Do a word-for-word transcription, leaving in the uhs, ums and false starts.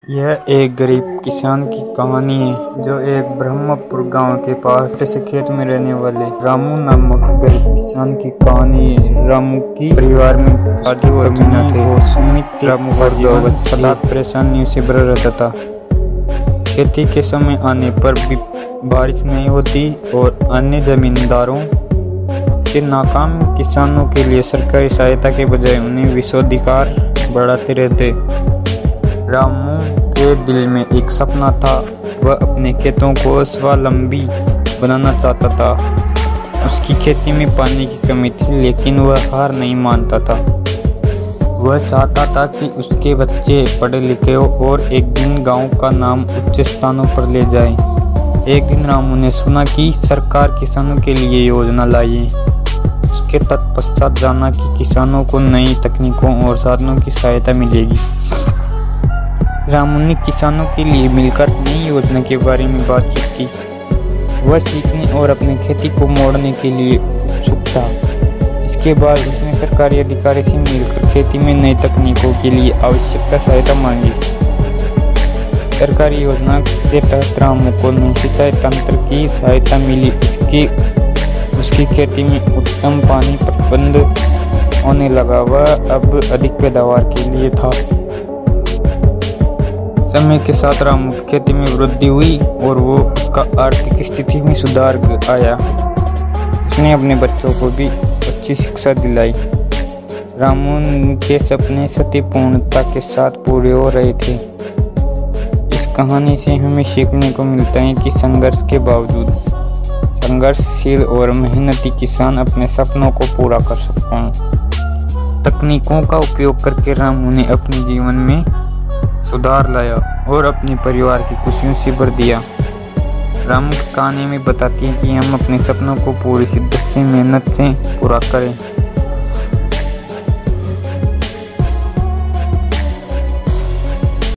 यह एक गरीब किसान की कहानी है जो एक ब्रह्मपुर गांव के पास से खेत में रहने वाले रामू नामक गरीब किसान की कहानी है। रामू की परिवार में दादी और मीना थे और सुमित रामू का जीवन सदा परेशानियों से भरा रहता था। खेती के समय आने पर भी बारिश नहीं होती और अन्य जमींदारों के नाकाम किसानों के लिए सरकारी सहायता के बजाय उन्हें विशेषाधिकार बढ़ाते रहते। रामू के दिल में एक सपना था, वह अपने खेतों को स्वावलंबी बनाना चाहता था। उसकी खेती में पानी की कमी थी लेकिन वह हार नहीं मानता था। वह चाहता था कि उसके बच्चे पढ़े लिखे हो और एक दिन गांव का नाम उच्च स्थानों पर ले जाए। एक दिन रामू ने सुना कि सरकार किसानों के लिए योजना लाई है। उसके तत्पश्चात जाना कि किसानों को नई तकनीकों और साधनों की सहायता मिलेगी। रामू ने किसानों के लिए मिलकर नई योजना के बारे में बातचीत की। वह सीखने और अपनी खेती को मोड़ने के लिए उत्सुक था। इसके बाद उसने सरकारी अधिकारी से मिलकर खेती में नई तकनीकों के लिए आवश्यक सहायता मांगी। सरकारी योजना के तहत रामू को नई सिंचाई तंत्र की सहायता मिली। इसके उसकी खेती में उत्तम पानी प्रबंध होने लगा। वह अब अधिक पैदावार के लिए था। समय के साथ रामू की खेती में वृद्धि हुई और वो उसका आर्थिक स्थिति में सुधार आया। उसने अपने बच्चों को भी अच्छी शिक्षा दिलाई। रामू के सपने सत्यपूर्णता के साथ पूरे हो रहे थे। इस कहानी से हमें सीखने को मिलता है कि संघर्ष के बावजूद संघर्षशील और मेहनती किसान अपने सपनों को पूरा कर सकते हैं। तकनीकों का उपयोग करके रामू ने अपने जीवन में सुधार लाया और अपने परिवार की खुशियों से भर दिया। रामू की कहानी में बताती है कि हम अपने सपनों को पूरी शिद्दत से मेहनत से पूरा करें।